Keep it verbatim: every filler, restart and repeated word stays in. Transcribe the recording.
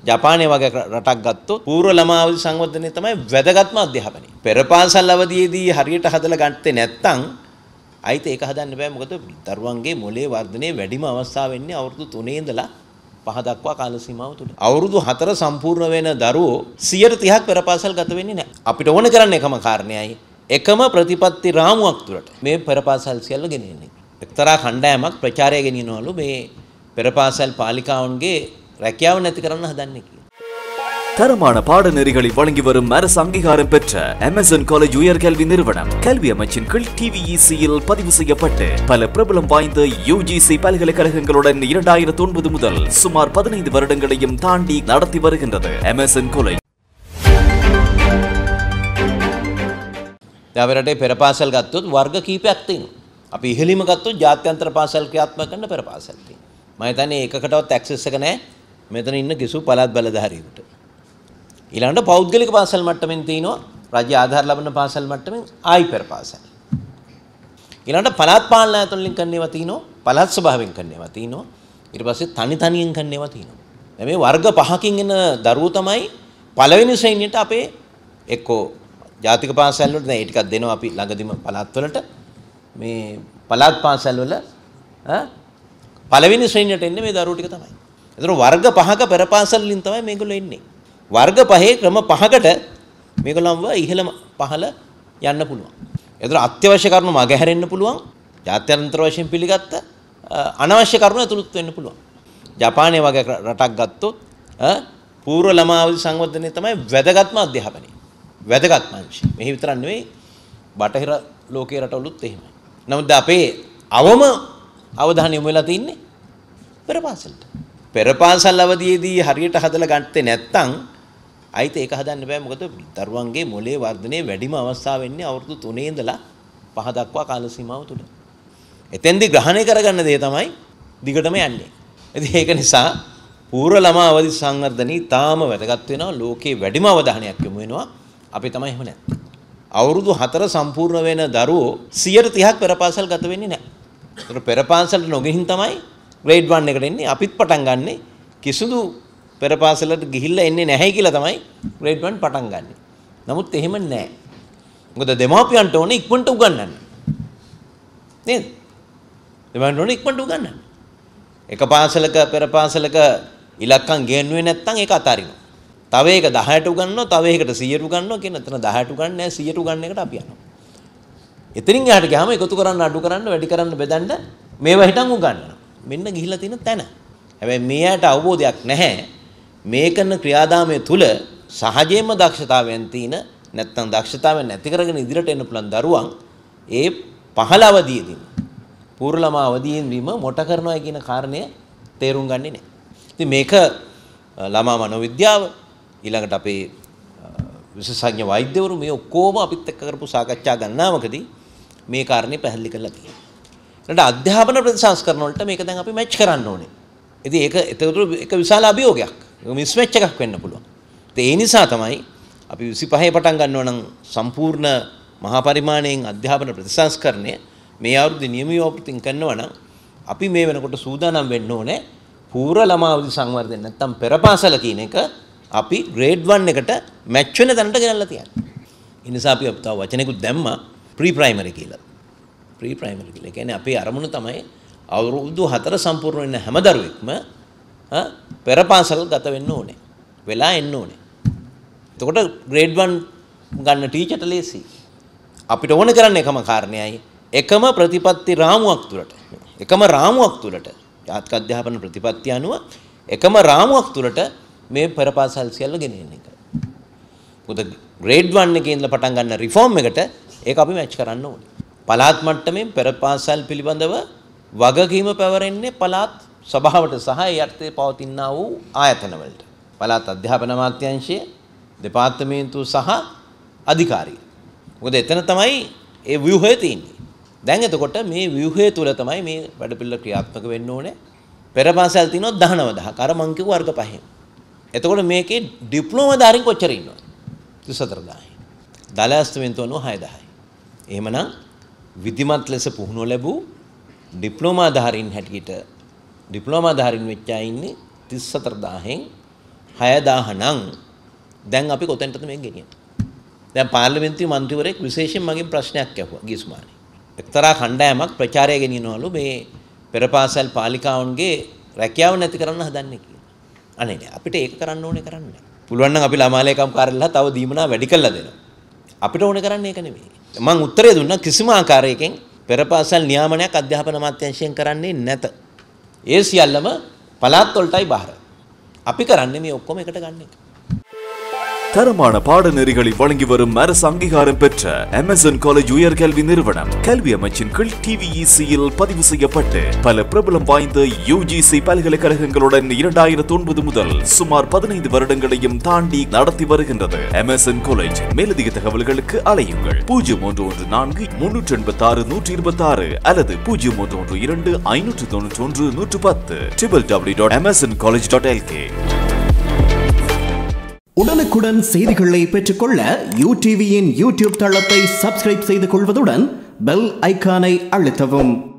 ජපානයේ වගේ රටක් ගත්තොත් පූර්ව ළමා අවදි සංවර්ධනය තමයි වැදගත්ම අධ්‍යාපනය. පෙර පාසල් අවදියේදී හරියට හදලා ගත්තේ නැත්නම් අයිත ඒක හදන්න බෑ. මොකද දරුවන්ගේ මොලේ වර්ධනයේ වැඩිම අවස්ථාව වෙන්නේ අවුරුදු තුනේ ඉඳලා පහ දක්වා කාල සීමාව තුල. අවුරුදු හතර සම්පූර්ණ වෙන දරුවෝ සියයට තිහක් පෙර පාසල් ගත වෙන්නේ නැහැ. අපිට ඕන කරන්නේ එකම කාරණයයි එකම ප්‍රතිපත්ති රාමුවක් තුලට මේ පෙර පාසල් සියල්ල ගෙනෙන්නේ. එක්තරා කණ්ඩායමක් ප්‍රචාරය ගෙනියනවලු මේ පෙර පාසල් පාලිකාවන්ගේ රැකියාව නැති කරන්න හදන්නේ කියලා. தரமான பாடநெறிகளை வழங்கி வரும் அரசு அங்கீகாரம் பெற்ற அமேசான் காலேஜ் உயர்கல்வி நிறுவனம் கல்வி அமைச்சின் கீழ் டிவிஇசியில் பதிவு செய்யப்பட்டு பல பிரபலம் வாய்ந்த யுஜிசி பல்கலைக்கழகங்களுடன் இரண்டாயிரத்தி ஒன்பது முதல் சுமார் பதினைந்து வருடங்களையும் தாண்டி நடத்தி வருகின்றது அமேசான் காலேஜ். දැන් පෙර පාසල් ගත්තොත් වර්ග කීපයක් තියෙනවා. අපි ඉහළින්ම ගත්තොත් ජාත්‍යන්තර පාසල් ක්‍රියාත්මක කරන පෙර පාසල් තියෙනවා. මම හිතන්නේ ඒකකටවත් ඇක්සස් එක නැහැ මෙතන ඉන්න කිසි පළාත් බලධාරියෙකුට. ඊළඟට පෞද්ගලික පාසල් මට්ටමින් තියෙනවා රාජ්‍ය ආධාර ලබන පාසල් මට්ටමින් ආයි පෙර පාසල්. ඊළඟට පළාත් පාලන ආයතන වලින් කරන්නේවා තියෙනවා පළාත් සභාවෙන් කරන්නේවා තියෙනවා ඊට පස්සේ තනි තනියෙන් කරන්නේවා තියෙනවා. දැන් මේ වර්ග පහකින් එන දරුවෝ තමයි පළවෙනි ශ්‍රේණියට අපේ එක්කෝ ජාතික පාසල් වලට දැන් ඒ ටිකක් දෙනවා අපි ළඟදිම පළාත් වලට මේ පළාත් පාසල් වල ඈ පළවෙනි ශ්‍රේණියට එන්නේ මේ දරුවෝ ටික තමයි. ඒතර වර්ග පහක පෙර පාසල් වලින් තමයි මේගොල්ලෝ එන්නේ. වර්ග පහේ ක්‍රම පහකට මේගොල්ලන්ව ඉහළම පහළ යන්න පුළුවන්. ඒතර අත්‍යවශ්‍ය කරුණු මගහැරෙන්න පුළුවන්. ජාත්‍යන්තර වශයෙන් පිළිගත්ත අනවශ්‍ය කරුණු ඇතුළත් වෙන්න පුළුවන්. ජපානයේ වගේ රටක් ගත්තොත් පූර්ව ළමා අවදි සංවර්ධනය තමයි වැදගත්ම අධ්‍යාපනය. වැදගත්ම අංශය. මෙහි විතරක් නෙවෙයි බටහිර ලෝකයේ රටවලුත් එහෙමයි. නමුත් අපේ අවම අවධානය යොමු වෙලා තින්නේ පෙර පාසලට. පෙර පාසල් අවදියේදී හරියට හදලා ගත්තේ නැත්නම් අයිත ඒක හදන්න බෑ. මොකද දරුවන්ගේ මොලේ වර්ධනයේ වැඩිම අවස්ථාව වෙන්නේ අවුරුදු තුනේ ඉඳලා පහ දක්වා කාල සීමාව තුල. එතෙන්දී ග්‍රහණය කරගන්න දේ තමයි දිගටම යන්නේ. ඉතින් ඒක නිසා පූර්ව ළමා අවදි සංවර්ධනී තාම වැදගත් වෙනවා. ලෝකේ වැඩිම අවධානයක් යොමු වෙනවා. අපි තමයි එහෙම නැත්තේ. අවුරුදු හතර සම්පූර්ණ වෙන දරුවෝ සියයට තිහක් පෙර පාසල් ගත වෙන්නේ නැහැ. ඒතර පෙර පාසලට නොගෙහින් තමයි ග්‍රේඩ් වන් එකට එන්නේ. අපිත් පටන් ගන්නෙ කිසිදු පෙර පාසලට ගිහිල්ලා එන්නේ නැහැ කියලා තමයි ග්‍රේඩ් වන් පටන් ගන්නෙ. නමුත් එහෙම නැහැ. මොකද දෙමාපියන්ට ඕනේ ඉක්මනට උගන්වන්න. නේද? දෙමාපියන්ට ඕනේ ඉක්මනට උගන්වන්න. එක පාසලක පෙර පාසලක ඉලක්කම් ගෙන්නුවේ නැත්නම් ඒක අතාරිනවා. තව එක දහයට උගන්වනවා, තව එකකට සීයට උගන්වනවා කියන එතන දහයට උගන්වන්නේ නැහැ සීයට උගන්වන එකට අපි යනවා. එතනින් එහාට ගියාම එකතු කරන්න, අඩු කරන්න, වැඩි කරන්න බෙදන්න මේවා හිටන් උගන්වනවා. මෙන්න ගිහිලා තියෙන තැන. හැබැයි මේ ඇයට අවබෝධයක් නැහැ. මේ කරන ක්‍රියාදාමය තුල සහජයෙන්ම දක්ෂතාවයන් තියෙන නැත්නම් දක්ෂතාවයන් නැති කරගෙන ඉදිරියට එන්න පුළුවන් දරුවන් ඒ පහළ අවදියේදී පූර්ව ළමා අවදියේදීම මොට කරනවා කියන කාරණය තේරුම් ගන්නේ නැහැ. ඉතින් මේක ළමා මනෝවිද්‍යාව ඊළඟට අපේ විශේෂඥ වෛද්‍යවරු මේ ඔක්කොම අපිත් එක්ක කරපු සාකච්ඡා ගණනාවකදී මේ කාරණේ පැහැදිලි කරලා තියෙනවා. ඊට අධ්‍යාපන ප්‍රතිසංස්කරණ වලට මේක දැන් අපි මැච් කරන්න ඕනේ. ඉතින් ඒක ඒතකොට ඒක විශාල අභියෝගයක්. ඒක මිස්මැච් එකක් වෙන්න පුළුවන්. ඒ නිසා තමයි අපි විසිපහේ පටන් ගන්නවා නම් සම්පූර්ණ මහා පරිමාණයෙන් අධ්‍යාපන ප්‍රතිසංස්කරණය මේ අවුරුද්දේ නියමිතව කරනවා නම් අපි මේ වෙනකොට සූදානම් වෙන්න ඕනේ පූර්ව ළමා අවදි සංවර්ධනය නැත්තම් පෙර පාසල කියන එක අපි ග්‍රේඩ් වන් එකට මැච් වෙන තැනට ගෙනල්ලා තියන්නේ. ඒ නිසා අපි තව වචනෙකුත් දැම්මා ප්‍රී ප්‍රයිමරි කියලා. ප්‍රී ප්‍රයිමරි කියලා. ඒ කියන්නේ අපේ අරමුණ තමයි අවුරුදු හතර සම්පූර්ණ වෙන හැම දරුවෙක්ම පෙර පාසල් ගත වෙන්න ඕනේ. වෙලා එන්න ඕනේ. එතකොට ග්‍රේඩ් වන් ගන්න ටීචර්ට ලේසි. අපිට ඕන කරන්නේ එකම කාරණයයි එකම ප්‍රතිපත්ති රාමුවක් තුලට. එකම රාමුවක් තුලට ජාතික අධ්‍යාපන ප්‍රතිපත්තිය අනුව එකම රාමුවක් තුලට මේ පෙර පාසල් සියල්ල ගෙනෙන එක. මොකද ග්‍රේඩ් වන් එකේ ඉඳලා පටන් ගන්න රිෆෝම් එකට ඒක අපි මැච් කරන්න ඕනේ. පළාත් මට්ටමින් පෙර පාසල් පිළිබඳව වගකීම පැවරෙන්නේ පළාත් සභාවට සහ ඒ යටතේ පවතිනා වූ ආයතන වලට. පළාත් අධ්‍යාපන අමාත්‍යාංශය, දෙපාර්තමේන්තුව සහ අධිකාරිය. මොකද එතන තමයි ඒ ව්‍යුහය තියෙන්නේ. දැන් එතකොට මේ ව්‍යුහය තුල තමයි මේ වැඩපිළිවෙල ක්‍රියාත්මක වෙන්න ඕනේ. පෙර පාසල් තියෙනවා දහනව දහක. අර මං කිව්ව වර්ග පහෙන්. එතකොට මේකේ ඩිප්ලෝමා ධාරීන් කොච්චර ඉන්නවද? තිස් හතර දාහයි. දලස්තමෙන්තුව අනුව හය දහයි. එහෙමනම් විධිමත් ලෙස පුහුණුව ලැබූ ඩිප්ලෝමා ධාරීන් හැටියට ඩිප්ලෝමා ධාරීන් වෙච්ච අය ඉන්නේ තිස් හතර දාහෙන් හයදාහ නම් දැන් අපි කොතැනටද මේක ගෙනියන්නේ? දැන් පාර්ලිමේන්තු මන්ත්‍රීවරයෙක් විශේෂයෙන් මගෙන් ප්‍රශ්නයක් අහුවා ගිස්මානේ. එක්තරා කණ්ඩායමක් ප්‍රචාරය ගෙනියනවලු මේ පෙරපාසල් පාලිකාවන්ගේ රැකියාව නැති කරන්න හදන්නේ කියලා. අනේ නෑ අපිට ඒක කරන්න ඕනේ කරන්නේ. පුළුවන් නම් අපි ළමා ලේකම් කාර්යාලයලා තව දීමනා වැඩි කළා දෙනවා. අපිට ඕනේ කරන්නේ ඒක නෙමෙයි. මම උත්තරේ දුන්නා කිසිම ආකාරයකින් පෙරපාසල් නියාමනයක් අධ්‍යාපන අමාත්‍යාංශයෙන් කරන්නේ නැත. ඒ සියල්ලම පළාත් වලටයි බාර. අපි කරන්නේ මේ ඔක්කොම එකට ගන්න එක. தரமான பாடநெறிகளை வழங்கி வரும் அரசு அங்கீகாரம் பெற்ற அமேசான் காலேஜ் உயர்கல்வி நிறுவனம் கல்வி அமைச்சின் கீழ் டிவிஇசியில் பதிவு செய்யப்பட்டு பல பிரபலம் வாய்ந்த யூஜிசி பல்கலைக்கழகங்களுடன் இரண்டாயிரத்தி ஒன்பது முதல் சுமார் பதினைந்து வருடங்களையும் தாண்டி நடத்தி வருகின்றது அமேசான் காலேஜ். மேலதிக தகவல்களுக்கு அலையுங்கள் பூஜ்ஜியம் ஒன்று ஒன்று நான்கு முன்னூற்றி எண்பத்தி ஆறு நூற்றி இருபத்தி ஆறு அல்லது பூஜ்ஜியம் ஒன்று ஒன்று இரண்டு ஐநூற்று தொன்னூற்றி ஒன்று நூற்று பத்து W W W dot Amazon college dot LK. உடனுக்குடன் செய்திகளை பெற்றுக்கொள்ள யூடிவியின் யூடியூப் தளத்தை சப்ஸ்கிரைப் செய்து கொள்வதுடன் பெல் ஐகானை அழுத்தவும்.